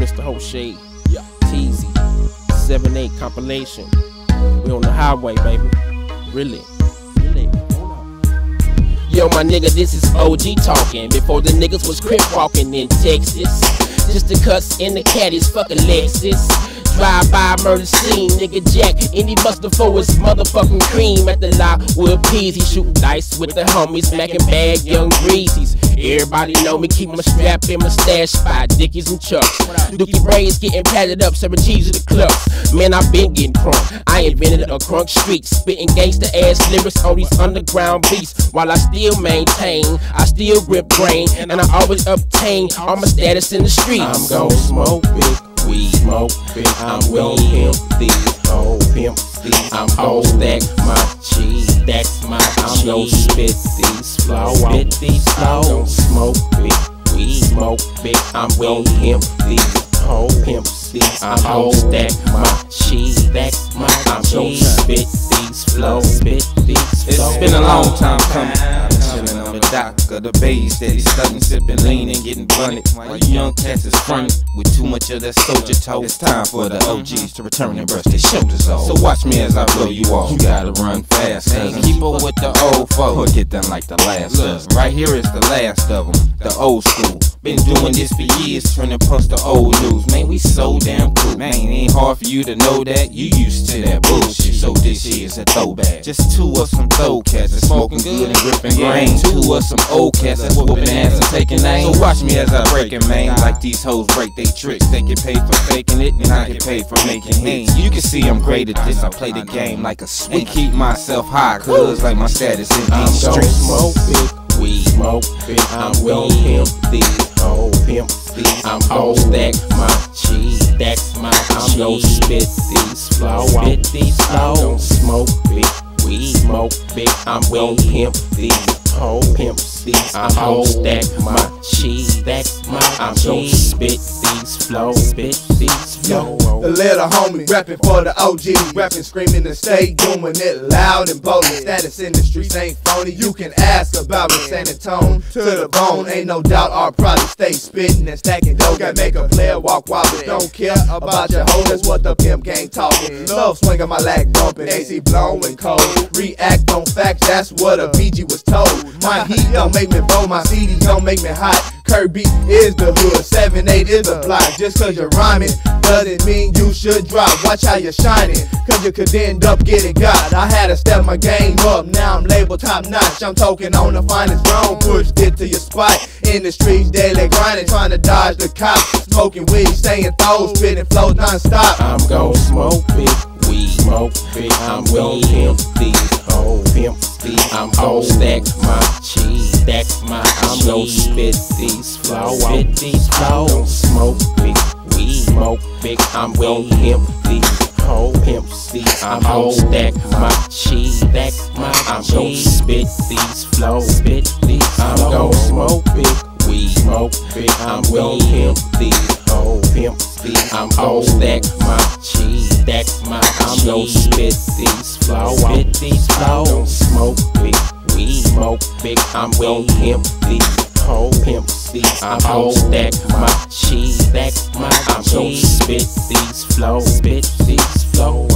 Mr. Joshay, Tizzy, 7-8 compilation. We on the highway, baby. Really. Yo, my nigga, this is OG talking. Before the niggas was crip walking in Texas. Just the cuts in the caddies, fuck a Lexus. Drive-by murder scene, nigga Jack, any buster for his motherfucking cream. At the lot with peas, he shoot dice with the homies, smacking bad young breezies. Everybody know me, keep my strap in my stash spot, Dickies and Chucks. Dookie braids getting patted up, 7 G's to the clubs. Man, I been getting crunk, I invented a crunk street, spitting gangsta ass lyrics on these underground beats. While I still maintain, I still grip brain, and I always obtain all my status in the streets. I'm gon' smoke big weed, smoke big, I'm gon' pimp these, oh pimp these. I'm gon' stack my cheese, that's my I'm gon' spit these flows, spit these flows. I'm gon' smoke big weed, smoke big, I'm gon' pimp these, oh pimp these. I'm gon' stack my cheese, that's my I'm gon' spit these flows, spit these flows. It's been a long time coming. Chillin' on the dock of the bay, steady studying, sippin' lean and getting blunted. While you young cats is frontin' with too much of that soldier talk. It's time for the OGs to return and brush their shoulders off. So watch me as I blow you off. You gotta run fast, cause keep up with the old folk or get done like the last of them. Right here is the last of them, the old school. Been doing this for years, turning post to old news. Man, we so damn cool. Man, it ain't hard for you to know that. You used to that bullshit, so this here's a throwback. Just two of some throw cats that's smoking good and gripping grain. Two of some old cats that's whooping ass and taking aim. So watch me as I break it, man. Like these hoes break they tricks. They get paid for faking it, and I get paid for making hits. You can see I'm great at this. I play the game like a swing. And keep myself high, cause like my status in these streets. Smoke big weed, smoke big, I'm gon' pimp these, oh pimp these. I'm gon' stack my cheese, that's my I'm gon' spit these flows, spit these flows. I'm gon' smoke big weed, smoke big, I'm gon' pimp these, oh pimp these. I'm gon' stack my cheese, that's my I'm gon' spit these flows, spit these flows. The little homie rapping for the OG, rapping, screaming and stay doing it loud and bold. Status in the streets ain't phony, you can ask about me. Sand and tone to the bone, ain't no doubt our product stay spitting and stacking dough. Got make a player walk wild, but don't care about your hoe. That's what the pimp gang talking. Love swinging my lag bumping, AC blowing cold. React on facts, that's what a BG was told. My heat don't make me bold, my CD don't make me hot. Kirby is the hood, 7-8 is the block. Just cause you're rhyming doesn't mean you should drop. Watch how you're shining, cause you could end up getting got. I had to step my game up, now I'm labeled top notch. I'm talking on the finest ground, pushed it to your spot. In the streets, daily grinding, trying to dodge the cops. Smoking weed, staying throws, spitting flows non-stop. I'm gon' smoke big weed, smoke big, I'm gon' pimp these, oh pimp these. I'm gon' stack my cheese, that's my I'm gon' spit these flows, spit these flows. I'm gon' smoke big weed, smoke big, I'm gon' pimp these, oh pimp these. I'm gon' stack my cheese, that's my I'm gon' spit these flows, spit these flows. I'm gon' smoke big weed, smoke big, I'm gon' pimp these, oh pimp these. I'm gon' stack my cheese, that's my I'm gon' spit these flows, spit these flows. I'm gon' smoke big weed, smoke big, I'm gon' pimp these, oh pimp these. I'm gon' stack my cheese, that's my I'm gon' spit these flows, spit these flows.